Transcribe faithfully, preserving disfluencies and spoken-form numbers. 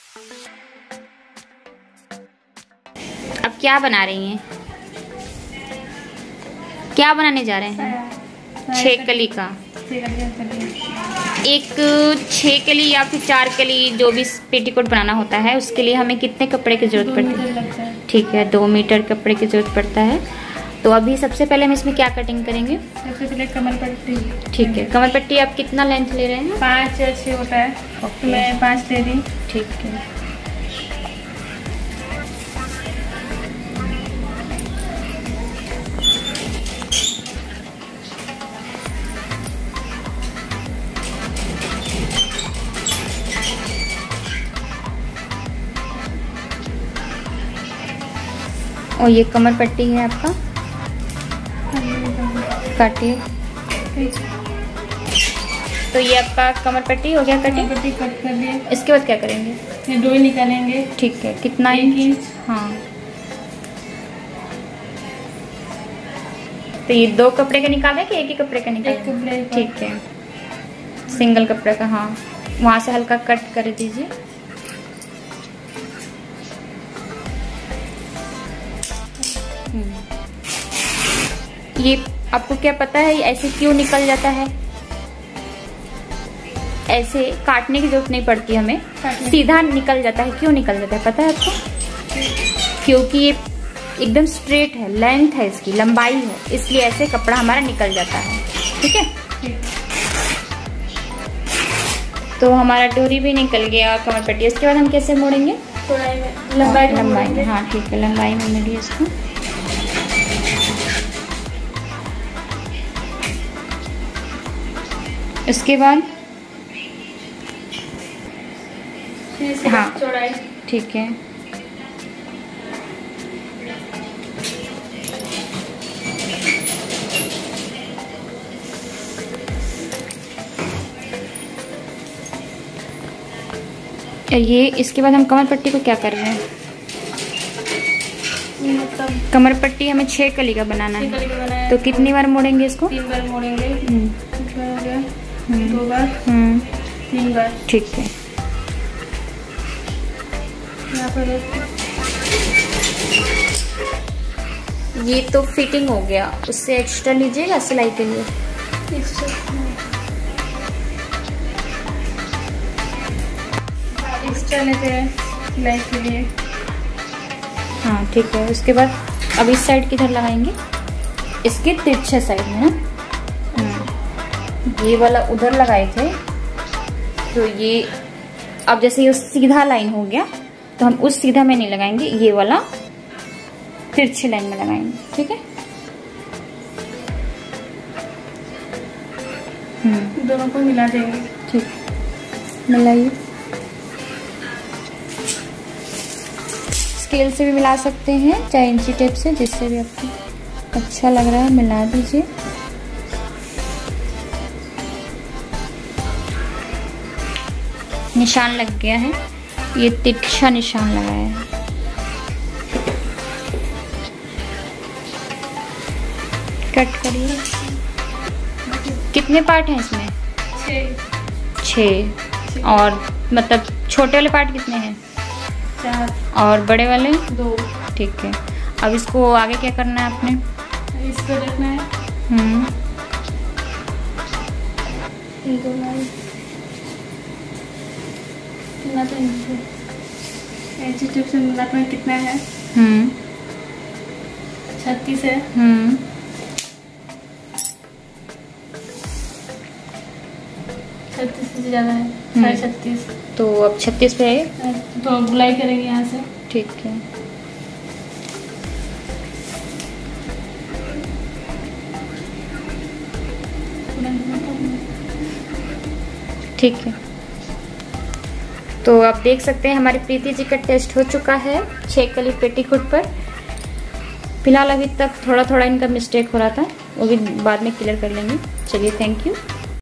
अब क्या बना रही हैं? क्या बनाने जा रहे हैं? छह कली का। एक छह कली या फिर चार कली जो भी पेटीकोट बनाना होता है उसके लिए हमें कितने कपड़े की जरूरत पड़ती है? ठीक है, दो मीटर कपड़े की जरूरत पड़ता है। तो अभी सबसे पहले हम इसमें क्या कटिंग करेंगे? सबसे पहले कमर पट्टी। ठीक है, कमर पट्टी आप कितना लेंथ ले रहे हैं? पाँच या छः होता है। ओके, मैं पाँच ले रही। ठीक है। और ये कमर पट्टी है आपका, काटिए। तो ये आपका कमर पट्टी हो गया कटिंग। पट्टी कट कर लिए। इसके बाद क्या करेंगे? ये डोरी निकालेंगे। ठीक है, कितना इंच? हाँ, तो ये दो कपड़े का निकाले कि एक ही कपड़े का निकाले? एक कपड़े का। ठीक है, सिंगल कपड़े का। हाँ, वहां से हल्का कट कर दीजिए। ये आपको क्या पता है ऐसे क्यों निकल जाता है? ऐसे काटने की जरूरत नहीं पड़ती हमें, सीधा निकल जाता है। क्यों निकल जाता है पता है आपको? क्योंकि ये एकदम स्ट्रेट है, लेंथ है इसकी, लंबाई है, इसलिए ऐसे कपड़ा हमारा निकल जाता है। ठीक है, तो हमारा डोरी भी निकल गया, कमर पट्टी। इसके बाद हम कैसे मोड़ेंगे? लंबाई लंबाई में। हाँ ठीक है, लंबाई में मोड़िए इसको। इसके बाद हाँ चौड़ाई। ठीक है, ये इसके बाद हम कमर पट्टी को क्या कर रहे हैं? मतलब कमर पट्टी हमें छह कली का बनाना है, है। तो कितनी बार मोड़ेंगे इसको? तीन बार मोड़ेंगे। हम्म, दो बार, हम्म, तीन बार। ठीक है। यहाँ पर ये तो फिटिंग हो गया, उससे एक्स्ट्रा लीजिएगा सिलाई के लिए। एक्स्ट्रा लेते हैं सिलाई के लिए। हाँ ठीक है, उसके बाद अब इस साइड किधर लगाएंगे? इसके तिरछे साइड में ना। ये वाला उधर लगाए थे, तो ये अब जैसे ये सीधा लाइन हो गया तो हम उस सीधा में नहीं लगाएंगे, ये वाला तिरछे लाइन में लगाएंगे। ठीक है, हम्म, दोनों को मिला देंगे। ठीक, मिलाइए। स्केल से भी मिला सकते हैं, चाहे इंची टेप से, जिससे भी आपको अच्छा लग रहा है मिला दीजिए। निशान लग गया है, ये तिरछा निशान लगाया है। कट करिए। कितने पार्ट हैं इसमें? छः। छः। और मतलब छोटे वाले पार्ट कितने हैं? चार। और बड़े वाले? दो। ठीक है, अब इसको आगे क्या करना है आपने? इसको रखना है। हम्म, दो लाइन। कितना है? हम्म, छत्तीस है। हम्म, छत्तीस से ज्यादा है, साढ़े छत्तीस। तो अब छत्तीस पे है, तो गुलाई करेंगे यहाँ से। ठीक है। ठीक है, तो आप देख सकते हैं हमारी प्रीति जी का टेस्ट हो चुका है छह कली पेटीकोट पर। फिलहाल अभी तक थोड़ा थोड़ा इनका मिस्टेक हो रहा था, वो भी बाद में क्लियर कर लेंगे। चलिए, थैंक यू।